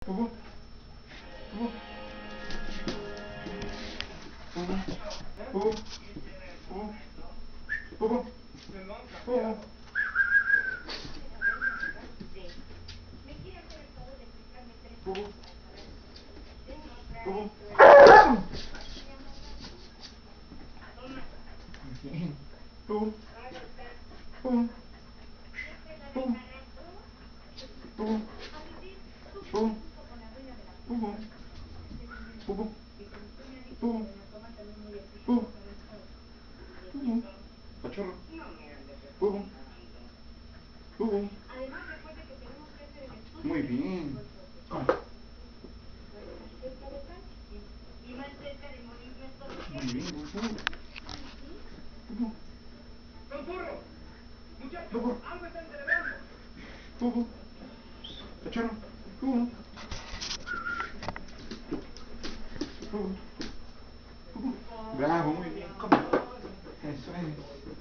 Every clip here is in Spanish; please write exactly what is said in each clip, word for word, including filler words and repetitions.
Bubu. Bubu. Bubu. Bubu. Bubu. Bubu. Bubu. Bubu. Bien. Bubu. Bubu. Bubu. Bubu. Bubu. Bubu. Bubu. Bubu. Bubu. Bubu. Cachorro. Bubu. Bubu. Muy bien. Come. Muy bien, Bubu. Bubu. Bubu. Bubu. Cachorro. Bubu. Bubu. Bubu. Bravo, muy bien. Come. Eso es.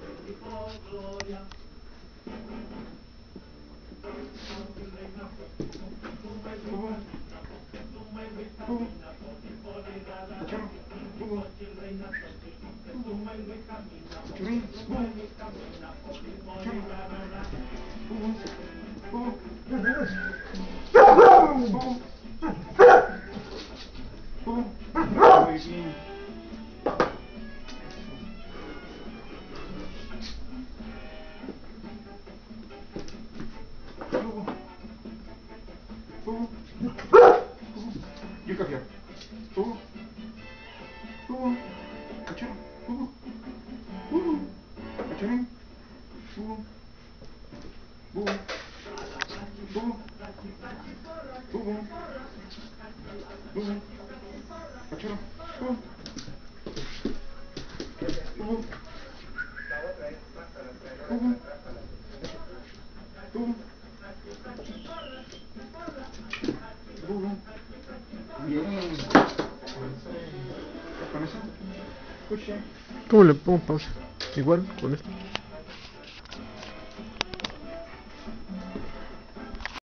Bubu. Bubu. Cachorro. Bubu. Bubu. Churín. Bubu. Cachorro. Bubu. Bubu. Bubu. Bubu. Muy bien. Bubu. Bubu. Bubu. You come here. Bubu. Bubu. Cachorro. Bubu. Bubu. Cachorrín. Bubu. Bubu. Bubu. Bubu. Bubu. Cachorro. Bubu. Bubu. Bubu. Bubu. Bubu. Bien. ¿Con eso? Escucha. ¿Cómo le pongo pausa? Igual con esto.